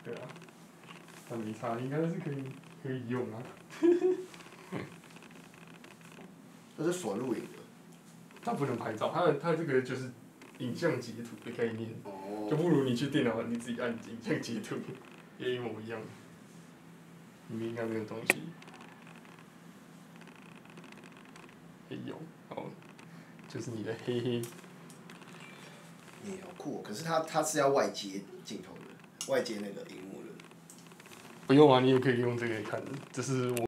对啊，那没差，应该是可以用啊。 这是锁录影的。 它不能拍照，它这个就是影像截图的概念，就哦。 不如你去电脑你自己按影像截图，也一模一样。里面应该没有东西。也有，好，就是你的黑黑。 你好酷哦！可是它是要外接镜头的，外接那个荧幕的。 不用啊，你也可以用这个看，只是我。